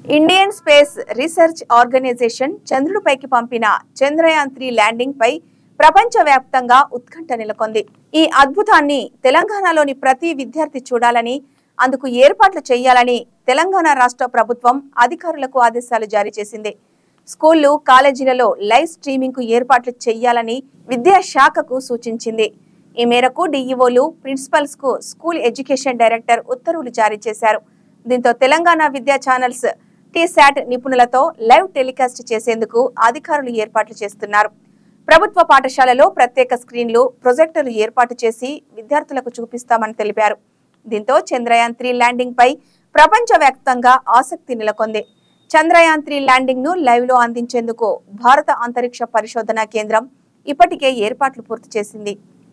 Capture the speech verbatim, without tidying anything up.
Indian space research organisation చంద్రుడిపైకి పంపిన Chandrayaan three landing పై ప్రపంచవ్యాప్తంగా ఉత్కంఠ నెలకొంది. ఈ అద్భుతాన్ని తెలంగాణలోని ప్రతి విద్యార్థి చూడాలని, అందుకు ఏర్పాట్లు చేయాలని తెలంగాణ రాష్ట్ర ప్రభుత్వం అధికారులకు ఆదేశాలు జారీ చేసింది. స్కూళ్లు, కాలేజీలలో లైవ్ స్ట్రీమింగ్ కు ఏర్పాట్లు చేయాలని విద్యాశాఖకు సూచించింది. ఈ మేరకు డీఈఓలు, ప్రిన్సిపల్స్ కు స్కూల్ ఎడ్యుకేషన్ డైరెక్టర్ ఉత్తర్వులు జారీ చేశారు. దీంతో తెలంగాణ విద్యా ఛానల్స్ టీశాట్ నిపుణులతో లైవ్ టెలికాస్ట్ చేసేందుకు అధికారులు ఏర్పాట్లు చేస్తున్నారు. ప్రభుత్వ పాఠశాలలో ప్రత్యేక స్క్రీన్లు, ప్రొజెక్టర్లు ఏర్పాటు చేసి విద్యార్థులకు చూపిస్తామని తెలిపారు. దీంతో చంద్రయాన్ త్రీ ల్యాండింగ్ పై ప్రపంచవ్యాప్తంగా ఆసక్తి నెలకొంది. చంద్రయాన్ త్రీ ల్యాండింగ్ ను లైవ్ లో అందించేందుకు భారత అంతరిక్ష పరిశోధన కేంద్రం ఇప్పటికే ఏర్పాట్లు పూర్తి చేసింది.